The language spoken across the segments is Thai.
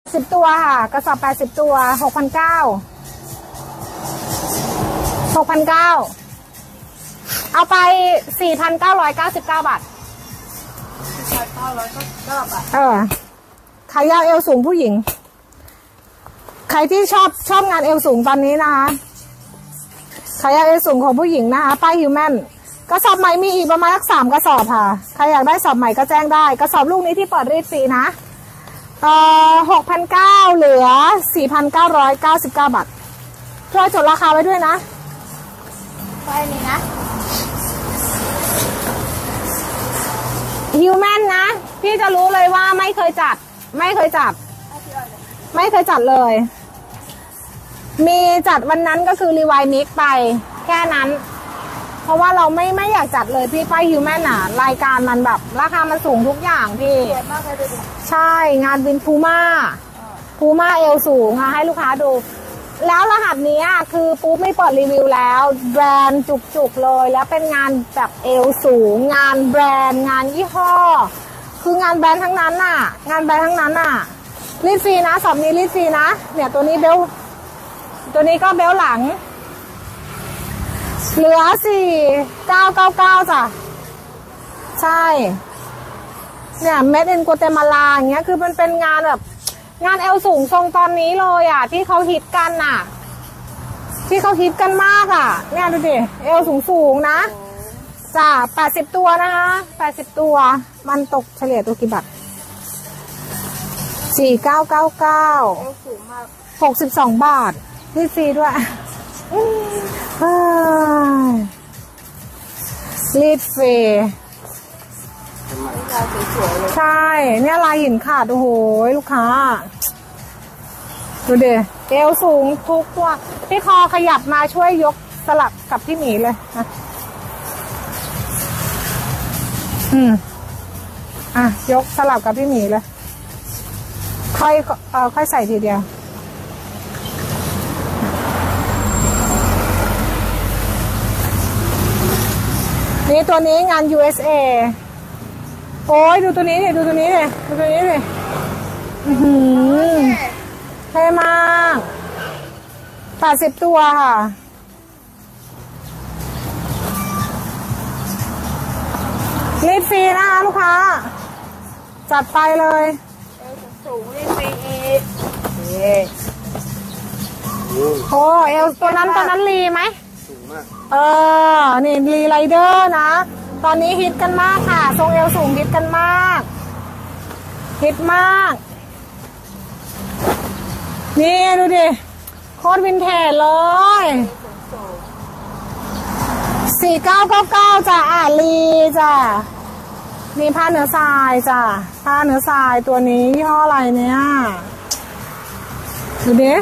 10 ตัวค่ะกระสอบ80 ตัว6,900เอาไป 4,999 บาทขายาวเอวสูงผู้หญิงใครที่ชอบงานเอวสูงตอนนี้นะคะขายาวเอวสูงของผู้หญิงนะคะป้ายฮิวแมนกระสอบใหม่มีอีกประมาณสัก3 กระสอบค่ะใครอยากได้สอบใหม่ก็แจ้งได้กระสอบลูกนี้ที่เปิดรีดฟรีนะ6,900เหลือ 4,999 บาทช่วยจดราคาไว้ด้วยนะไปนี่นะฮิวแมนนะพี่จะรู้เลยว่าไม่เคยจัดเลยมีจัดวันนั้นก็คือรีไวน์มิกไปแค่นั้นเพราะว่าเราไม่อยากจัดเลยพี่ป้ายฮิวแมนอ่ะรายการมันแบบราคามันสูงทุกอย่างพี่ใช่งานวินพูม่าเอลสูงให้ลูกค้าดูแล้วรหัสนี้คือปุ๊บไม่เปิดรีวิวแล้วแบรนด์จุกๆเลยแล้วเป็นงานแบบเอลสูงงานแบรนด์งานยี่ห้อคืองานแบรนด์ทั้งนั้นน่ะรีดฟรีนะสอบนี้รีดฟรีนะเนี่ยตัวนี้เบลตัวนี้ก็เบลหลังเหลือ 4,999 จ้ะใช่เนี่ยเมดอินกัวเตมาลาอย่างเงี้ยคือมันเป็นงานแบบงานเอลสูงทรงตอนนี้เลยที่เขาฮิตกันที่เขาฮิตกันมากเนี่ยดูดิเอลสูงนะจ้ะ80 ตัวนะคะ80 ตัวมันตกเฉลี่ยตัวกี่บาท4,999เอลสูงมาก62 บาทนี่ฟรีด้วยรีดฟรีใช่เนี่ยลายหินขาดโอ้โหลูกค้าดูดิเอวสูงทุกตัวพี่คอขยับมาช่วยยกสลับกับพี่หมีเลยนะยกสลับกับพี่หมีเลยค่อยใส่ทีเดียวนี่ตัวนี้งาน USA โอ้ยดูตัวนี้ดิดูตัวนี้ดิเท่มาก80 ตัวค่ะรีดฟรีนะคะลูกค้าจัดไปเลยเอวสูงรีดฟรีโอ้เอวตัวนั้นรีไหมนี่รีไรเดอร์นะตอนนี้ฮิตกันมากค่ะทรงเอวสูงฮิตกันมากนี่ดูดิโคตรวินเทจเลย4,999จ้ะลีจ้ะมีผ้าเนื้อทรายจ้ะผ้าเนื้อทรายตัวนี้ยี่ห้ออะไรเนี่ยดูดิ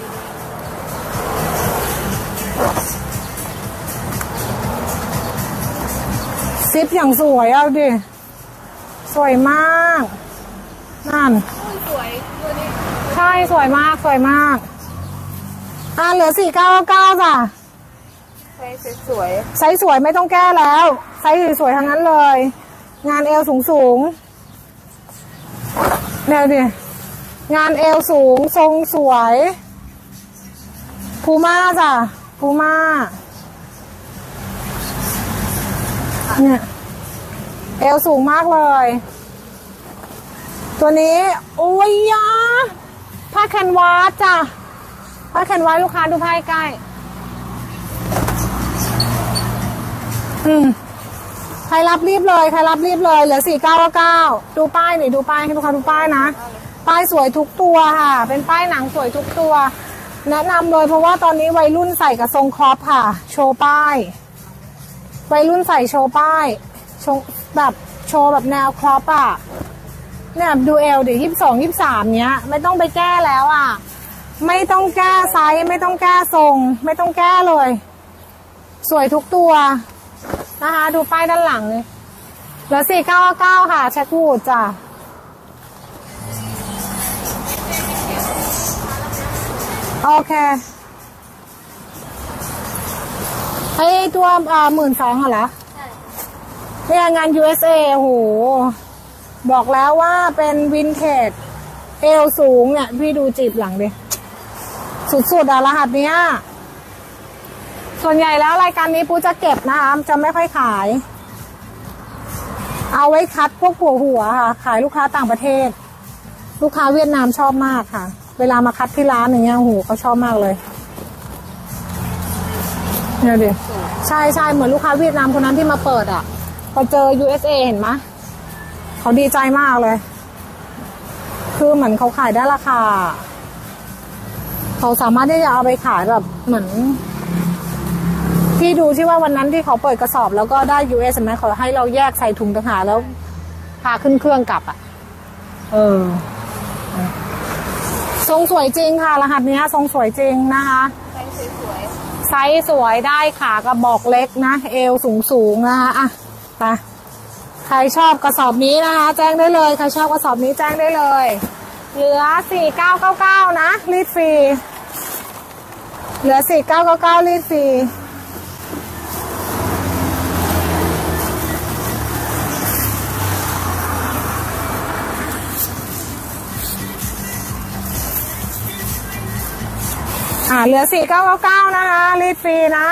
ซิปอย่างสวยเอาดิสวยมากนั่นสวยตัวนี้ใช่สวยมากเหลือ 4,999จ้ะไซส์สวยไม่ต้องแก้แล้วไซส์สวยๆทั้งนั้นเลยงานเอวสูงเนี่ยดิงานเอวสูงทรงสวยพูม่าจ้ะพูม่าเนี่ยเอวสูงมากเลยตัวนี้โอ้ยผ้าแคนวาสจ้ะผ้าแคนวาสลูกค้าดูผ้าใกล้ใครรับรีบเลยเหลือ 4,999ดูป้ายหน่อยดูป้ายให้ลูกค้าดูป้ายนะป้ายสวยทุกตัวค่ะเป็นป้ายหนังสวยทุกตัวแนะนำเลยเพราะว่าตอนนี้วัยรุ่นใส่กับทรงครอปค่ะโชว์ป้ายวัยรุ่นใส่โชว์ป้ายโชว์แบบแนวครอปเนี่ยดูเอลดิ22 23เนี้ยไม่ต้องไปแก้แล้วไม่ต้องแก้ไซส์ไม่ต้องแก้ทรงไม่ต้องแก้เลยสวยทุกตัวนะคะดูป้ายด้านหลังเลยเหลือ 4,999ค่ะแช็ควูดจ้ะโอเคไอตัว12,000เหรอเนี่ยงาน USA โหบอกแล้วว่าเป็นวินเทจเอวสูงเนี่ยพี่ดูจีบหลังดิสุดๆรหัสเนี้ยส่วนใหญ่แล้วรายการนี้ปูจะเก็บนะคะจะไม่ค่อยขายเอาไว้คัดพวกหัวค่ะขายลูกค้าต่างประเทศลูกค้าเวียดนามชอบมากค่ะเวลามาคัดที่ร้านอย่างเงี้ยโหเขาชอบมากเลยเนี่ยดิใช่เหมือนลูกค้าเวียดนามคนนั้นที่มาเปิดอ่ะพอเจอ USA เห็นไหมเขาดีใจมากเลยคือเหมือนเขาขายได้ราคาเขาสามารถที่จะเอาไปขายแบบเหมือนที่ดูที่ว่าวันนั้นที่เขาเปิดกระสอบแล้วก็ได้ US ไหมเขาให้เราแยกใส่ถุงต่างหากแล้วพาขึ้นเครื่องกลับอ่ะทรงสวยจริงค่ะรหัสนี้ทรงสวยจริงนะคะไซส์สวยได้ขากระบอกเล็กนะเอวสูงนะคะอ่ะไปใครชอบกระสอบนี้นะคะแจ้งได้เลยใครชอบกระสอบนี้แจ้งได้เลยเหลือ4999นะรีดฟรีเหลือ4999รีดฟรีเหลือ4999นะคะรีดฟรีนะ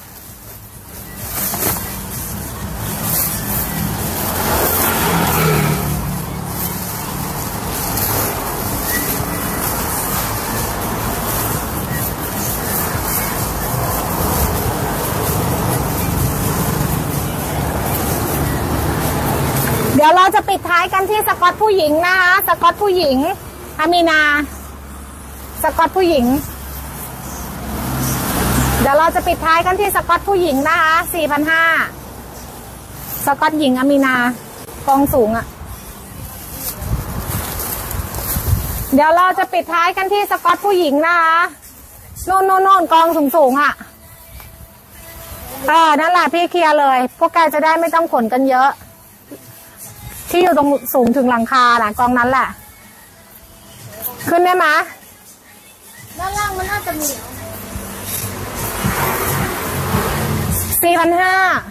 เดี๋ยวเราจะปิดท้ายกันที่สกอตผู้หญิงนะคะสกอตผู้หญิงอามีนาสกอตผู้หญิงเดี๋ยวเราจะปิดท้ายกันที่สกอตผู้หญิงนะคะ 4,500 สกอตหญิงอามีนากองสูงอ่ะเดี๋ยวเราจะปิดท้ายกันที่สกอตผู้หญิงนะคะโน่นกองสูงอ่ะนั่นแหละพี่เคลียร์เลยพวกแกจะได้ไม่ต้องขนกันเยอะที่อยู่ตรงสูงถึงหลังคาน่ะกองนั้นแหละขึ้นได้ไหมด้านล่างมันน่าจะมี4,500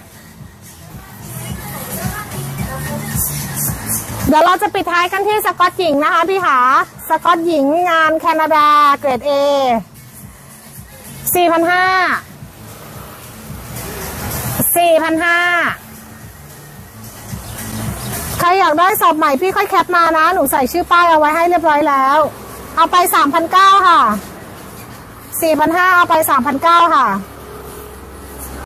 เดี๋ยวเราจะปิดท้ายกันที่สกอตหญิงนะคะพี่หาสกอตหญิงงานแคนาดาเกรด A 4,500 ใครอยากได้สอบใหม่พี่ค่อยแคปมานะหนูใส่ชื่อป้ายเอาไว้ให้เรียบร้อยแล้วเอาไป 3,900 ค่ะ 4,500 เอาไป 3,900 ค่ะ